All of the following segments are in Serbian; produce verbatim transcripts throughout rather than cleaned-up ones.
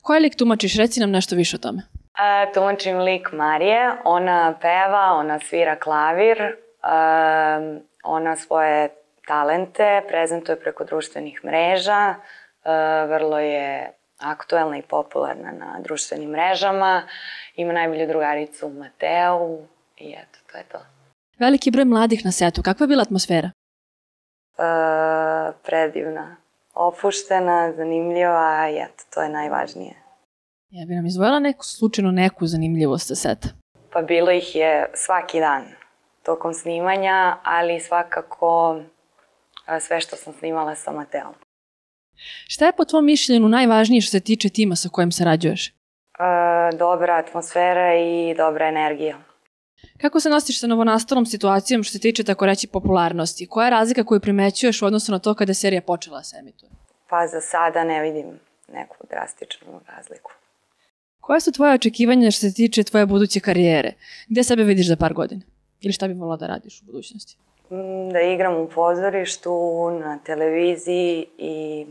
Koji lik tumačiš? Reci nam nešto više o tome. Uh, tumačim lik Marije. Ona peva, ona svira klavir, uh, ona svoje talente prezentuje preko društvenih mreža, uh, vrlo je aktuelna i popularna na društvenim mrežama, ima najbolju drugaricu Mateu i eto, to je to. Veliki broj mladih na setu, kakva je bila atmosfera? Uh, predivna, opuštena, zanimljiva i eto, to je najvažnije. Ja bi nam izdvojila neku, slučajno neku zanimljivost sa seta. Pa bilo ih je svaki dan tokom snimanja, ali svakako sve što sam snimala sa Mateom. Šta je po tvom mišljenju najvažnije što se tiče tima sa kojim sarađuješ? E, dobra atmosfera i dobra energija. Kako se nosiš sa novonastalom situacijom što se tiče, tako reći, popularnosti? Koja je razlika koju primećuješ u odnosu na to kada je serija počela se emituje? Pa za sada ne vidim neku drastičnu razliku. Koje su tvoje očekivanja što se tiče tvoje buduće karijere? Gde sebe vidiš za par godina? Ili šta bi volila da radiš u budućnosti? Da igram u pozorištu, na televiziji i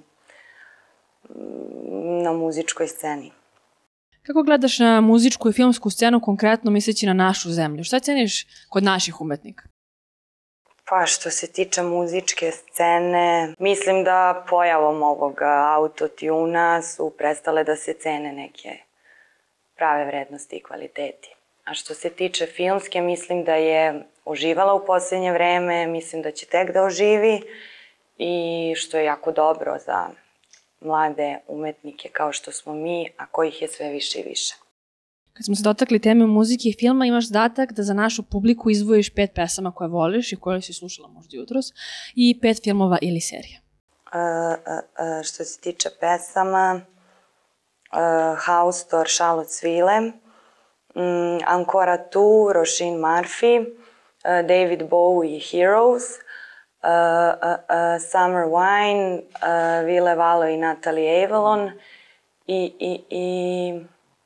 na muzičkoj sceni. Kako gledaš na muzičku i filmsku scenu, konkretno misleći na našu zemlju? Šta ceniš kod naših umetnika? Pa što se tiče muzičke scene, mislim da pojavom ovog autotuna su prestale da se cene neke prave vrednosti i kvaliteti. A što se tiče filmske, mislim da je uživala u posljednje vreme, mislim da će tek da oživi i što je jako dobro za mlade umetnike kao što smo mi, a kojih je sve više i više. Kad smo se dotakli teme muzike i filma, imaš zadatak da za našu publiku izdvojiš pet pesama koje voliš i koje si slušala možda jutros i pet filmova ili serija. Uh, uh, uh, što se tiče pesama, uh, House Tour, Charlotte Svile, um, Ancora Tu, Roisin Murphy, uh, David Bowie, Heroes, Uh, uh, uh, Summer Wine, uh, Ville Valo i Natalie Avalon i, i, i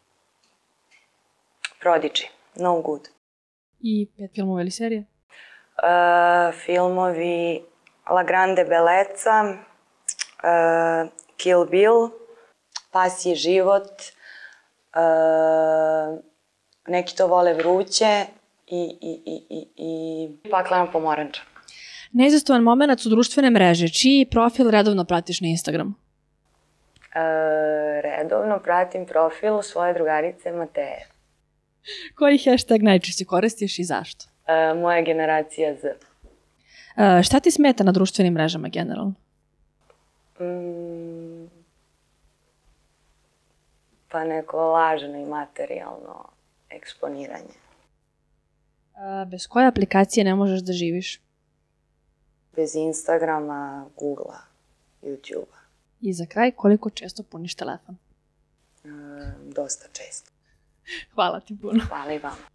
Prodigy, No Good. I pet filmova ili serije? Uh, filmovi La Grande Bellezza, uh, Kill Bill, Pasji život, uh, Neki to vole vruće i, i, i, i, i Paklena pomoranča. Neizastovan moment su društvene mreže. Čiji profil redovno pratiš na Instagramu? E, redovno pratim profil svoje drugarice Mateje. Koji hashtag najčešće koristiš i zašto? E, moja generacija Z. E, šta ti smeta na društvenim mrežama generalno? Mm, pa neko lažno i materijalno eksponiranje. E, bez koje aplikacije ne možeš da živiš? Bez Instagrama, Googlea, YouTubea. I za kraj, koliko često puniš telefon? E, dosta često. Hvala ti puno. Hvala i vama.